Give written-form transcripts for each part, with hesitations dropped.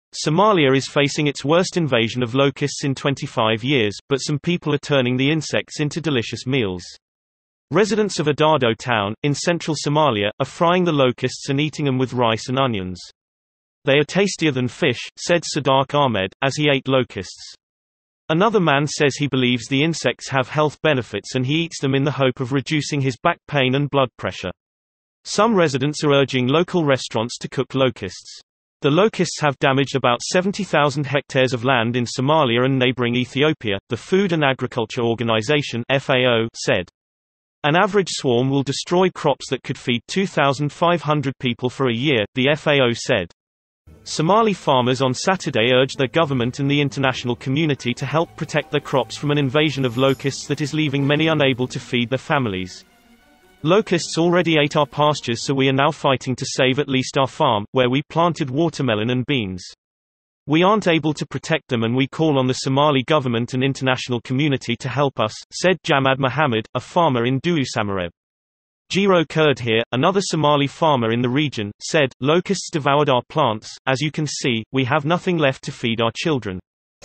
Somalia is facing its worst invasion of locusts in 25 years, but some people are turning the insects into delicious meals. Residents of Adado town, in central Somalia, are frying the locusts and eating them with rice and onions. They are tastier than fish, said Sadaq Ahmed, as he ate locusts. Another man says he believes the insects have health benefits and he eats them in the hope of reducing his back pain and blood pressure. Some residents are urging local restaurants to cook locusts. The locusts have damaged about 70,000 hectares of land in Somalia and neighboring Ethiopia, the Food and Agriculture Organization (FAO) said. An average swarm will destroy crops that could feed 2,500 people for a year, the FAO said. Somali farmers on Saturday urged their government and the international community to help protect their crops from an invasion of locusts that is leaving many unable to feed their families. Locusts already ate our pastures, so we are now fighting to save at least our farm, where we planted watermelon and beans. We aren't able to protect them and we call on the Somali government and international community to help us, said Jamad Mohammed, a farmer in Duu Samareb. Jiro Kurdhir, another Somali farmer in the region, said, "Locusts devoured our plants. As you can see, we have nothing left to feed our children."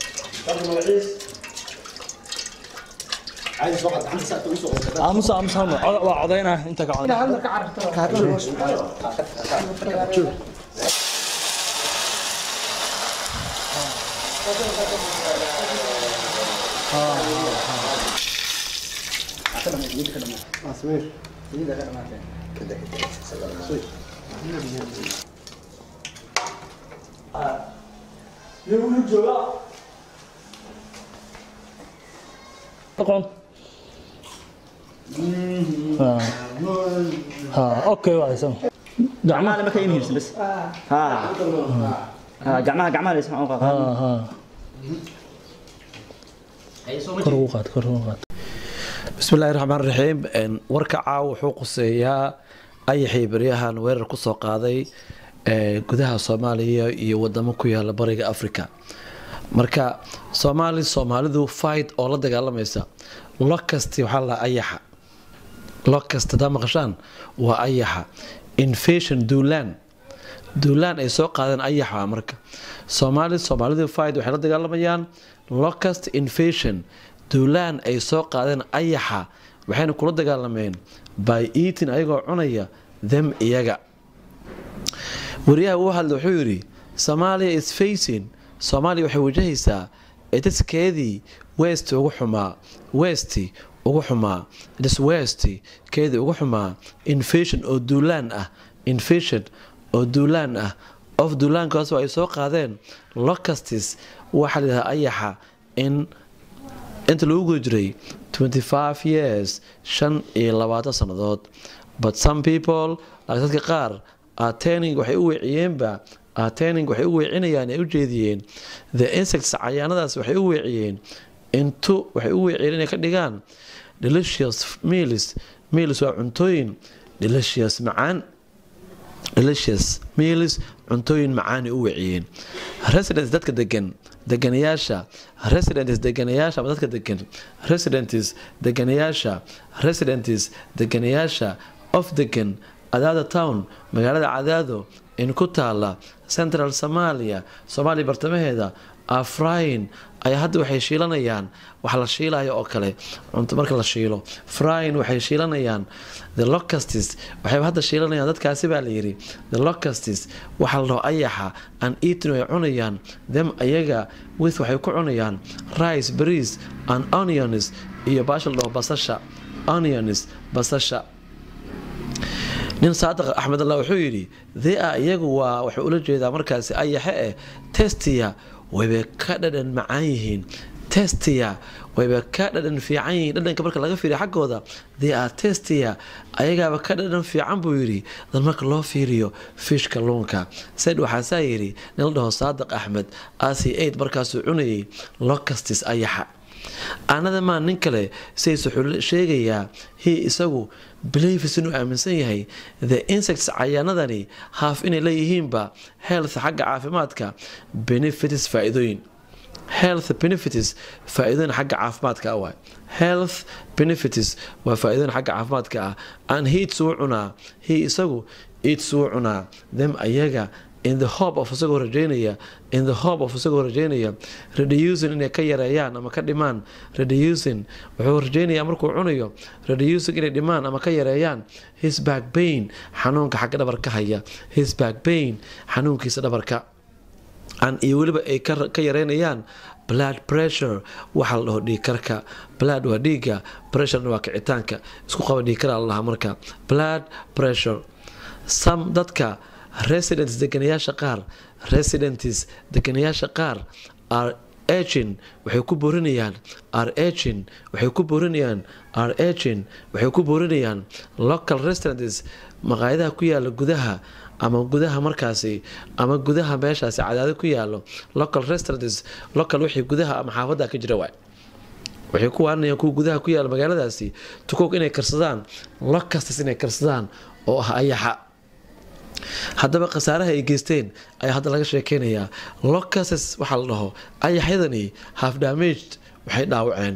اوكي وايسم جماعه ما كاين هيرس بس جماعه اللي يسمعوا كروقات بسم الله الرحمن الرحيم warkaca wuxuu quseeyaa ayaxii baryahan weerar ku soo qaaday gudaha Soomaaliya iyo wadamo ku yaala bariga Afrika marka Soomaalidu fight oo la dagaalamaysa locust waxa la ayaxa locust da maqashaan waa ayaxa invasion duulaan ay soo qaadeen ayaxa marka Soomaalidu fight waxay la dagaalamayaan locust invasion duulaan ay soo qaadeen ayaxa waxayna kula dagaalameen by eating ayagoo cunaya them iyaga wariyaha uu hadlay wuxuu yiri Somalia is facing Somalia waxay wajahaysaa edaskeedii west ugu xumaa invasion oo duulaan ah of duulaankaas oo ay soo qaadeen locusts waxa la yiraahdaa ayaxa inta lagu jiray 25 years 25 sanadood but some people dadka qaar attaining waxay u weecinayaan ay u jeediyeen the insects cayaanadaas waxay u weeciyeen inay ka dhigaan delicious meals waa cuntooyin delicious meals cuntooyin macaan u weeciyeen residents dadka deganayaasha of degan Adado town magaalada Adado in ku taala central Somalia bartamaheeda afrayn ay hadda waxay shiilanayaan wax la shiilayo oo kale cunto marka la shiilo frying waxay shiilanayaan the locusts waxay hadda shiilanayaan dadkaasi baa la yiri the locusts waxa la ayaxa and eating ay cunayaan them ayaga with waxay ku cunayaan rice berries and onions iyo bashal oo basasha nin Saadaq Ahmed Allah wuxuu yiri iyagu waa waxa ula jeedaa markaasi ayaxa testiya wayba ka dhadan macaan yihiin wayba ka dhadan fiican yihiin dhadanka marka laga fiiriyo xaqooda testiya ayagaaba ka dhadan fiican buu yiri dan marka loo fiiriyo fish kalluunka said waxa yiri nin dhaho Saadaq Ahmed asi8 markaas uu cunayay locusts ayaxa anada ma nin kale sheegaya isagu believes inuu aaminsan yahay the insects cayaanadani half inay leeyihiinba health xagga caafimaadka benefits faa'iidooyin xagga caafimaadka health benefits waa faa'iidooyin xagga caafimaadka and he isagu eats them ayaga in the hope of isagoo rajaynaya reducing inay ka yareeyaan ama ka dhimaan reducing wuxuu rajaynayaa markuu cunayo reducing inay dhimaan ama ka yareeyaan his back pain xanuunka xagga dhabarka haya his back pain xanuunkiisa dhabarka an iyo weliba ay ka yareynayaan blood pressure waxa la dhaho dhiigkarka blood waa dhiiga pressure waa kicitaanka isku qaba dhiigkara la dhahaa marka blood pressure some dadka residents deganayaasha qaar are aging waxay ku boorinayaan local restaurants maqaayadaha ku yaala gudaha ama gudaha markaasi ama gudaha meeshaasi cadaado ku yaalo local restaurants local wixii gudaha ama xaafada ka jira waxay ku waanayaan kuwa gudaha ku yaala magaaladaasi tukoog inay karsadaan locust inay karsadaan oo ah ayaxa haddaba khasaaraha ay geysteen ayaa hadda laga sheekeynayaa locusts waxaa la dhaho ayaxyadani half damaged waxay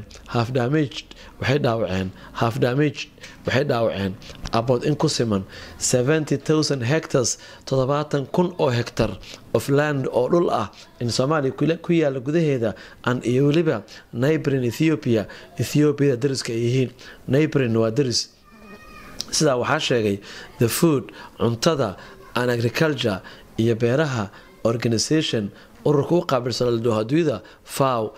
dhaawaceen about in ku siman 70,000 hectares 70,000 oo hektar of land oo dhul ah in Soomaaliya ku yaala gudaheeda an iyo weliba neighboring Ethiopia dariska ay yihiin neighboring waa daris sidaa waxaa sheegay the food cuntada and agriculture iyo beeraha organization ururka u qaabilsan adduunyada FAO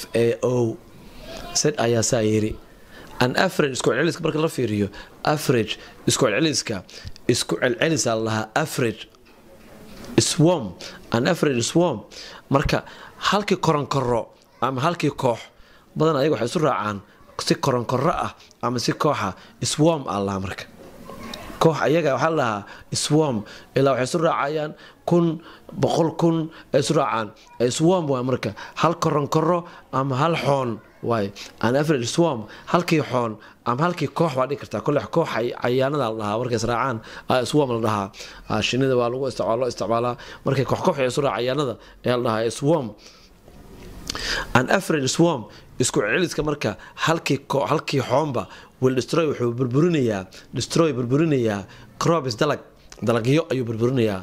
said ayaa saa yiri an average isku celceliska marka la fiiriyo average isku celcelisa laha average swarm an average swarm marka halkii koronkoro ama halkii koox badan ayaga waxay isu raacaan si koronkoro ah ama si kooxa swarm allah marka koox ayaga waxa la dhahaa swarm ilaa waxay isu raacayaan 100,000 isu raacaan swarm waa marka hal koronkoro ama hal xoon way an average swarm halkii xoon ama halkii koox waa dhigi kartaa kulli koox cayaanada la dhahaa markay israacaan swarm la dhahaa shinida waa lagu isticmaalaa markay koox isu raacayaanada ee la dhahaa swarm an average swarm isku celiska marka halkii xoonba will destroy wuxuu burburinayaa crops dalagyo ayuu burburinayaa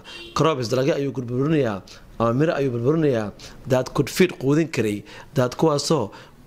ama miro ayuu burburinayaa that could feed quudin karay that kuwaasoo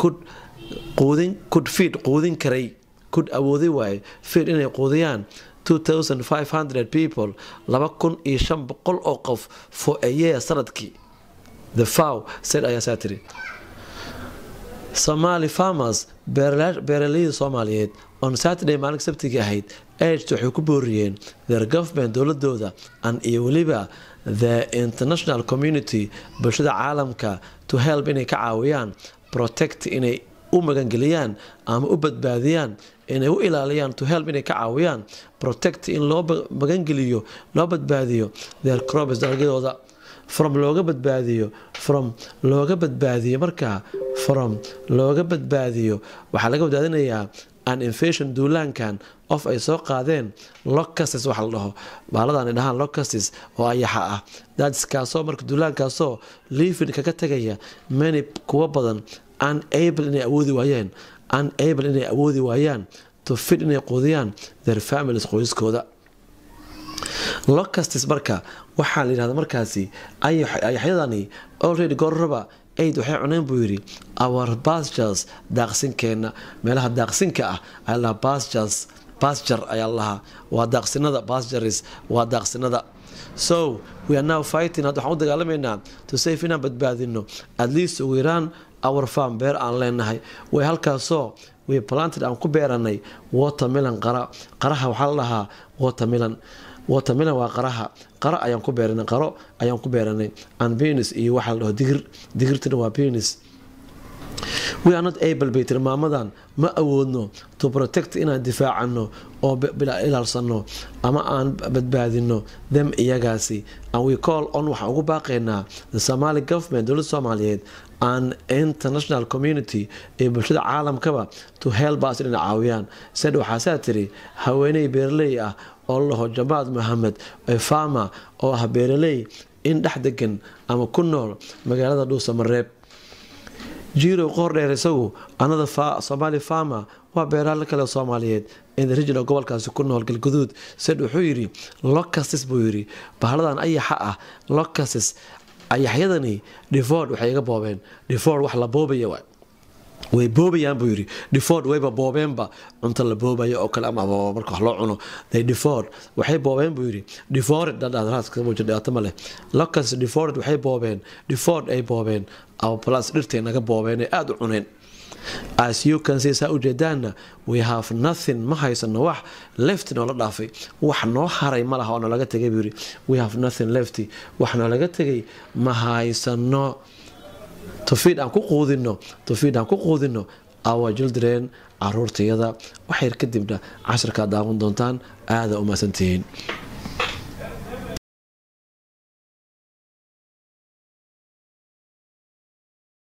could feed quudin karay could awoodi waaye feed inay quudiyaan 2,500 people 2,500 oo qof for a year sanadkii the FAO said ayaa saa tiri Somali farmers beeralayda Soomaaliyeed on Saturday maalin sabtiga ahayd waxay ku booriyeen their government dowladooda and iyo waliba the international community bulshada caalamka to help inay ka caawiyaan protect inay u magangeliyaan ama u badbaadiyaan inay u ilaaliyaan to help inay ka caawiyaan protect in loo magangeliyo loo badbaadiyo their crops dalagyadooda from looga badbaadiyo waxaa laga badbaadinayaa an invasion duulaankan of ay soo qaadeen locusts waxa la dhaho baaladan ay dhahaan locusts oo ayaxa ah dadkaasoo marka duulaankaasoo leafin kaga tagaya many kuwa badan unable inay awoodi waayaan to fit inay quudiyaan their families qoyskooda locusts marka waxaa la yidhahdaa markaasi ayaxyadani already goorraba aid waxay cuneen buu yidhi our pastures daaqsinkeena meelaha daaqsinka ah ayaa lahaa pasture ayaa lahaa waa daaqsinada pastures waa daaqsinada so we are now fighting hadda waxaan u dagaalamaynaa to save inaan badbaadino at least ugu yaraan our farm beer aan leenahay way halkaasoo we planted aan ku beeranay watermelon qaraha waxaa la dhahaa watermelon waa qara ayaan ku beeranay and beans iyo waxa la dhaho digirtina waa beans we are not able bay tilmaamadan ma awoodno to protect inaan difaacano oo ilaalsano ama aan badbaadino them iyagaasi and we call on waxaan ugu baaqaynaa the Somali government dowladda Soomaaliyeed and international community ee bulshada caalamkaba to help us inay caawiyaan said waxaa tiri haweeney beerley ah oo la dhaho Jamaad Mohamed ee farmer oo ah beerley in dhex degan ama ku nool magaalada Dhuusamareeb jiro qoor dheer isagu another Somali farmer waa beeraha kale Soomaaliyeed in the region gobolkaasi ku nool galguduud said wuxuu yiri locusts buu yiri bahaladan ayaxa ah locusts ayaxyadani default waxay iga boobeen default wax la boobayo way boobayaan buu yiri default wayba boobeenba cunto la boobayo oo kale ama marka wax loo cuno they default waxay boobeen buu yiri default dadaaska buu jidhata male locusts default waxay boobeen default ay boobeen aw plus dhirteena naga boobeen aad u cuneen. As you can see sa ujeedana we have nothing ma haysano wax left no la dhaafay wax noo haray ma laha oo laga tagay buu yiri we have nothing left wax noo laga tagay ma haysano tufid aan ku quudino our children aroortayada waxay kadibna 10 ka daawan doontaan aad u maasantiin.